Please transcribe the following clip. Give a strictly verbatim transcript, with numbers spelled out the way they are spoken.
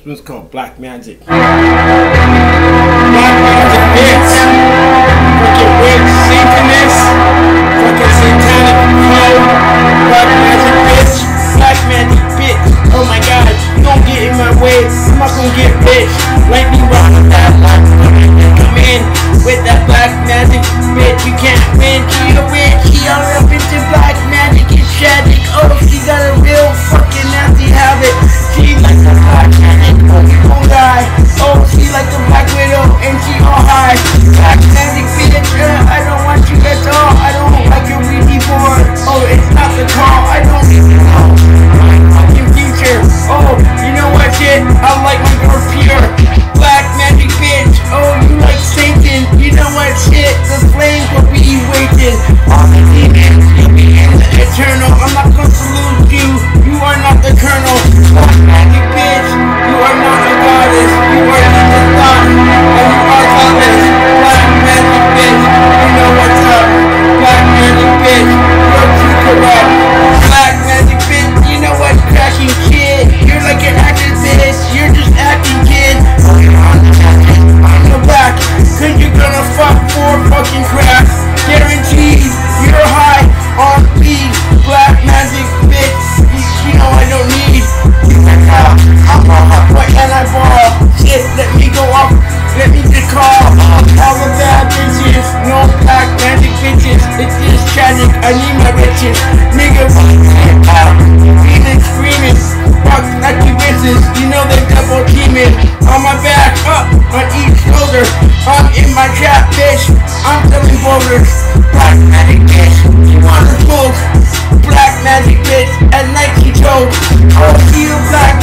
one's called Black Magic. Black Magic, bitch. Fucking witch, Satanist. Fucking satanic code. Black Magic, bitch. Black Magic, bitch. Oh my god, you don't get in my way. I'm not gonna get rich. Lightning rock with that black magic. Come in with that Black Magic, bitch. You can't win. She a witch. She all up into Black Magic. It's tragic. Oh, she got a real fucking nasty habit. She like the Black Magic. Oh, you gon' die. Oh, she like the Black Widow and she all high. Black Magic, bitch. Uh, I don't want you at all. I don't like your Ouija board. Oh, it's not the call. I don't need to know your future. Oh, you know what, shit? I like my girl pure. Black Magic, bitch. Oh, you like Satan. You know what, shit? The flames will be waiting. All the demons will be in the eternal. I'm not gonna salute you. You are not the colonel. Black Magic, bitch. You are not a goddess. You are not the thought. And you are godless. Black Magic, bitch. You know what's up. Black Magic, bitch. You're too correct. Black Magic, bitch. You know what's cracking, kid. You're like an actor, bitch. You're just acting, kid. On the back. Cause you're gonna fuck for fucking crap. Guaranteed. You're high on speed. Black Magic, bitch. You, you know I don't need. I'm all what can I ball? Shit, let me go up. Let me just call all the bad bitches. No Black Magic bitches. It's just tragic. I need my riches. Nigga, feeling screaming. Fuck like you bitches. You know they double teaming. On my back, up on each shoulder. I'm in my trap, bitch. I'm selling boulders. Black Magic bitch. You wanna smoke? Black Magic bitch. At night she chose. Oh, you Black